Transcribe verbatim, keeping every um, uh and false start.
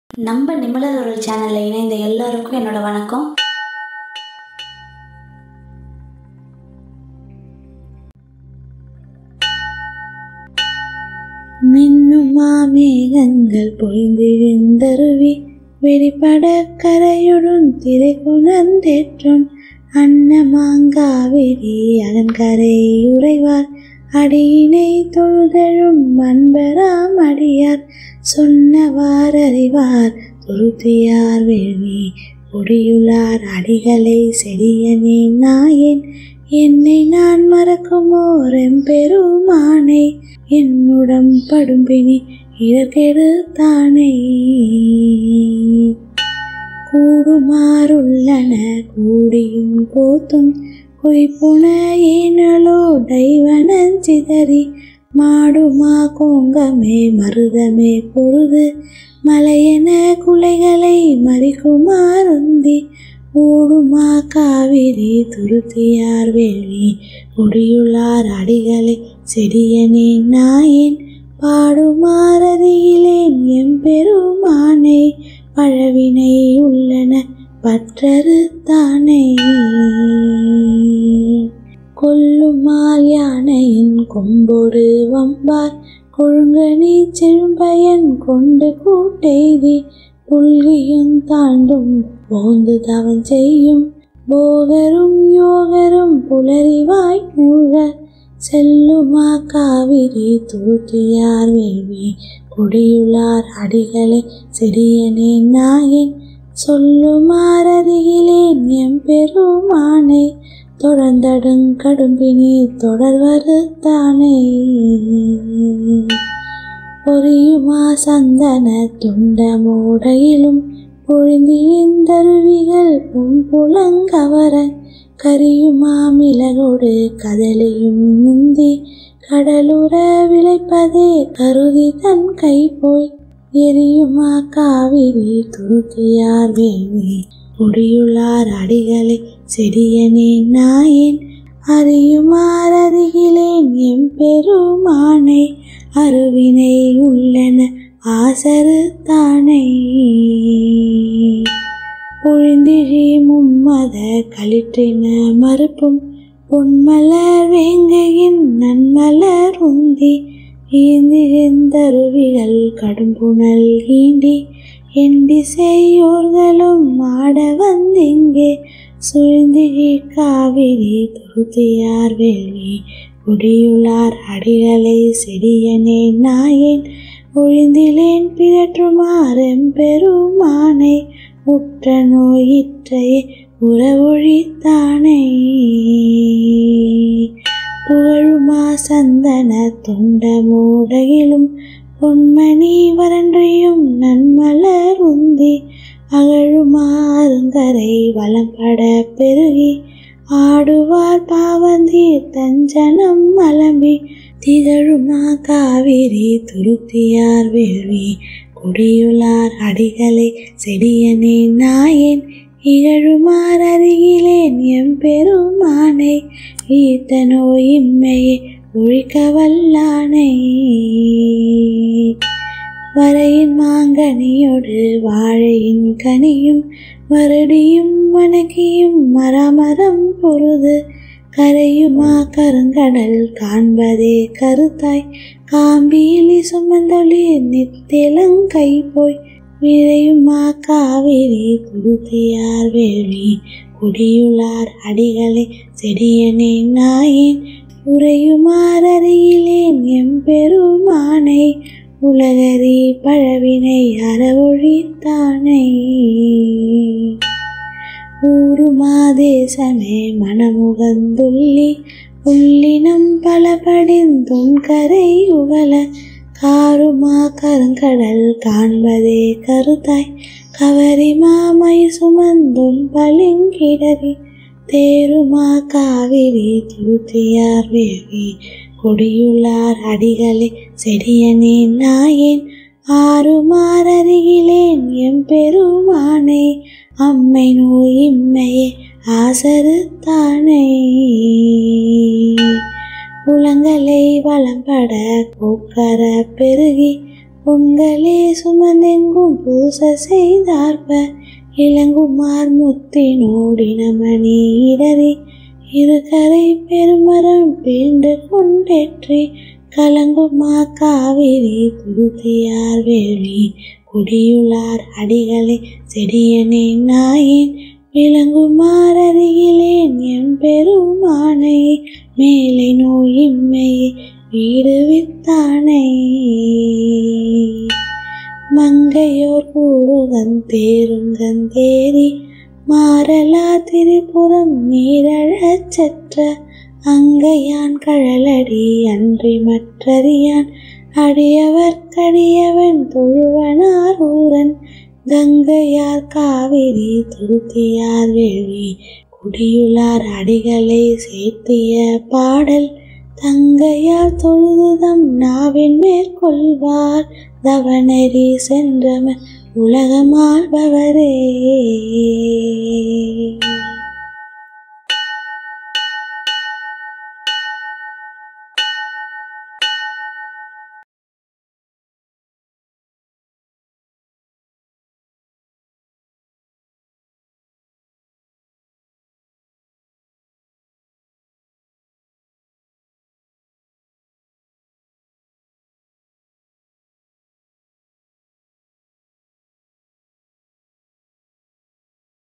நம்ம நிமிடர் ஒரு சேனல்ல இணைந்த எல்லாருக்கும் என்னோட வணக்கம். மின்னுமா மேகங்கள் பொய்ந்திருந்தருவி வெளிப்பட கரையுடன் திரை கொணர்ந்தேற்றும் அன்னமாங்காவிரி அதன்கரை உறைவார் அடியினை தொழுதழும் அன்பராம் அடியார் சொன்னவார் அறிவார் துருத்தியார் வேள்வி கொடியுளார் அடிகளை செடியனே நாயேன் என்னை நான் மறக்குமோர் எம்பெருமானை என்னுடம் படும்பினி இடர்கெடு தானே கூடுமாறுள்ளன கூடியும் கூத்தும் பொய்ப்புன ஏனலோ டைவனன் சிதறி மாடுமா கோங்கமே மருதமே பொருது மலையென குலைகளை மறிக்குமாறுந்தி ஊடுமா காவிரி துருத்தியார் வேள்வி கொடியுளார் அடிகளை செடியனே நாயேன் பாடுமாறறியிலேன் எம்பெருமானை பழவினை உள்ளன பற்றறு தானே கொல்லுமால் யானையின் கொம்பொடு வம்பார் கொழுங்கனி செழும்பயன் கொண்டு கூட்டெய்தி புல்கியும் தாண்டும் போந்து தவன் செய்யும் போகரும் யோகரும் புலரிவாய் மூழ்க செல்லுமா காவிரி துருத்தியார் வேள்வி கொடியுளார் அடிகளை செடியனே நாயேன் சொல்லுமாறறியிலேன் எம்பெருமானை தொடர்ந்தடுங் கடும்பினி தொடர்வது தானே பொரியுமா சந்தன துண்ட மூடையிலும் பொழிந்திருந்தருவிகள் புன்புலங்கவர கரியுமா மிளகோடு கதலியும் முந்தி கடலுற விளைப்பதே கருதி தன் கை போய் எரியுமா காவிரி துருத்தியார் வேள்வி கொடியுளார் அடிகளை செடியனே நாயேன் அறியுமாறறிகிலேன் எம்பெருமானை அருவினை உள்ளன ஆசரு தானே பொழிந்திழி மும்மத களிற்றின மறுப்பும் பொன்மலர் வேங்கையின் நன்மலர் உந்தி ஈந்திருந்தருவிகள் கடும்புணல் ஈண்டி எண்டிசையோர்களும் ஆட வந்திங்கே சுழிந்திழி காவிரி துருத்தியார் வேள்வி கொடியுளார் அடிகளை செடியனே நாயேன் ஒழிந்திலேன் பிறற்றுமாறெம்பெருமானை உற்ற நோயிற்றையே உறவொழித்தானே புகழுமா சந்தன தொண்ட மூடையிலும் பொன்மணி வரன்றையும் நன்மலர் உந்தி அகழுமா அருங்கரை வளம்பட பெருகி ஆடுவார் பாவந்தீர் தஞ்சனம் அலம்பி திகழுமா காவிரி துருத்தியார் வேள்வி கொடியுளார் அடிகளை செடியனே நாயேன் இகழுமார் அருகிலேன் எம்பெருமானை ஈத்த நோயின்மையை ஒழிக்க வல்லானை வரையின் மாங்கனியோடு வாழையின் கனியும் மறுடியும் வணக்கியும் மரமரம் பொருது கரையுமா கருங்கடல் காண்பதே கருத்தாய் காம்பியிலி சுமந்தொழி நித்திலங்கை போய் விரையுமா காவிரி துருத்தியார் வேள்வி கொடியுளார் அடிகளை செடியனே நாயேன் உரையுமாறறியிலேன் எம்பெருமானை உலகறி பழவினை அறவொழித்தானே ஊருமா தேசமே மனமுகந்துள்ளி உள்ளினம் பலபடிந்தும் கரை உகல காருமா கருங்கடல் காண்பதே கருத்தாய் கவரிமா மை சுமந்தும் பளிங்கிடறி தேருமா காவிரி துருத்தியார் வேள்வி கொடியுளார் அடிகளை செடியனே நாயேன் ஆறுமாறறிகிலேன் எம்பெருமானை அம்மை நோயின்மையே ஆசரு தானே புலங்களை வளம்பட பூக்கர பெருகி பொங்கலே சுமந்தெங்கும் பூச செய்தார்ப இளங்குமார் முத்தினோடின மணி இடறி இருகரை பெருமரம் பீண்டு கொண்டேற்றி கலங்குமா காவிரி துருத்தியார் வேலி குடியுளார் அடிகளை செடியனே நாயேன் விளங்குமார் அருகிலேன் எம் பெருமானை மேலை நோயின்மையை வீடு வித்தானை மங்கையோர் கூடுகன் தேருங்கந்தேரி மாறலா திரிபுரம் நீரழச் சற்ற அங்கையான் கழலடி அன்றி மற்றறியான் அடியவர் கடியவன் தொழுவனார் ஊரன் கங்கையார் காவிரி துருத்தியார் வேள்வி குடியுளார் அடிகளை சேர்த்திய பாடல் தங்கையார் தொழுதுதம் நாவின் மேற்கொள்வார் தவநெறி சென்றம உலகமாள்பவரே.